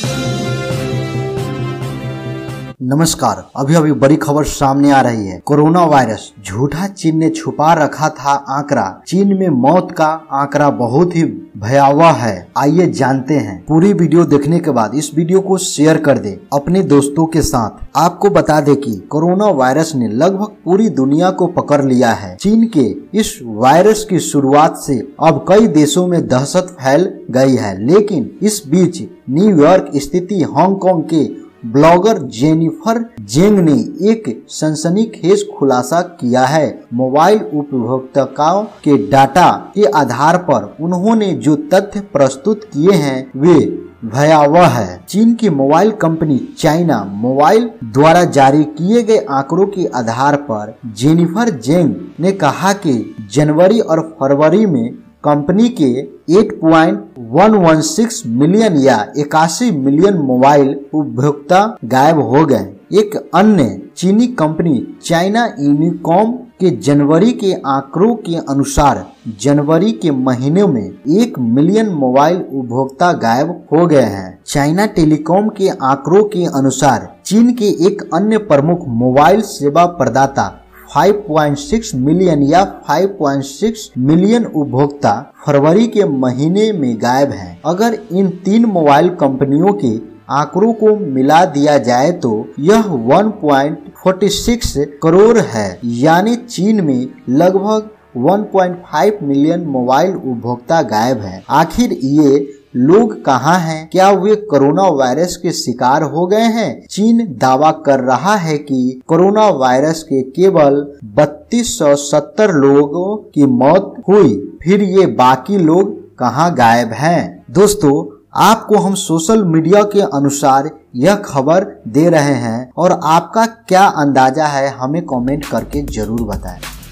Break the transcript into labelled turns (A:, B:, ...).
A: नमस्कार। अभी बड़ी खबर सामने आ रही है। कोरोना वायरस झूठा चीन ने छुपा रखा था आंकड़ा। चीन में मौत का आंकड़ा बहुत ही भयावह है। आइए जानते हैं। पूरी वीडियो देखने के बाद इस वीडियो को शेयर कर दे अपने दोस्तों के साथ। आपको बता दे कि कोरोना वायरस ने लगभग पूरी दुनिया को पकड़ लिया है। चीन के इस वायरस की शुरुआत से अब कई देशों में दहशत फैल गई है, लेकिन इस बीच न्यूयॉर्क स्थित हांगकांग के ब्लॉगर जेनिफर जेंग ने एक सनसनीखेज खुलासा किया है। मोबाइल उपभोक्ताओं के डाटा के आधार पर उन्होंने जो तथ्य प्रस्तुत किए हैं वे भयावह है। चीन की मोबाइल कंपनी चाइना मोबाइल द्वारा जारी किए गए आंकड़ों के आधार पर जेनिफर जेंग ने कहा कि जनवरी और फरवरी में कंपनी के 8.116 मिलियन या 81 मिलियन मोबाइल उपभोक्ता गायब हो गए। एक अन्य चीनी कंपनी चाइना यूनिकॉम के जनवरी के आंकड़ों के अनुसार जनवरी के महीने में 1 मिलियन मोबाइल उपभोक्ता गायब हो गए हैं। चाइना टेलीकॉम के आंकड़ों के अनुसार चीन के एक अन्य प्रमुख मोबाइल सेवा प्रदाता 5.6 मिलियन या 5.6 मिलियन उपभोक्ता फरवरी के महीने में गायब हैं। अगर इन तीन मोबाइल कंपनियों के आंकड़ों को मिला दिया जाए तो यह 1.46 करोड़ है, यानी चीन में लगभग 1.5 मिलियन मोबाइल उपभोक्ता गायब हैं। आखिर ये लोग कहाँ हैं? क्या वे कोरोना वायरस के शिकार हो गए हैं? चीन दावा कर रहा है कि कोरोना वायरस के केवल 3270 लोगों की मौत हुई। फिर ये बाकी लोग कहाँ गायब हैं? दोस्तों, आपको हम सोशल मीडिया के अनुसार यह खबर दे रहे हैं और आपका क्या अंदाजा है हमें कमेंट करके जरूर बताएं।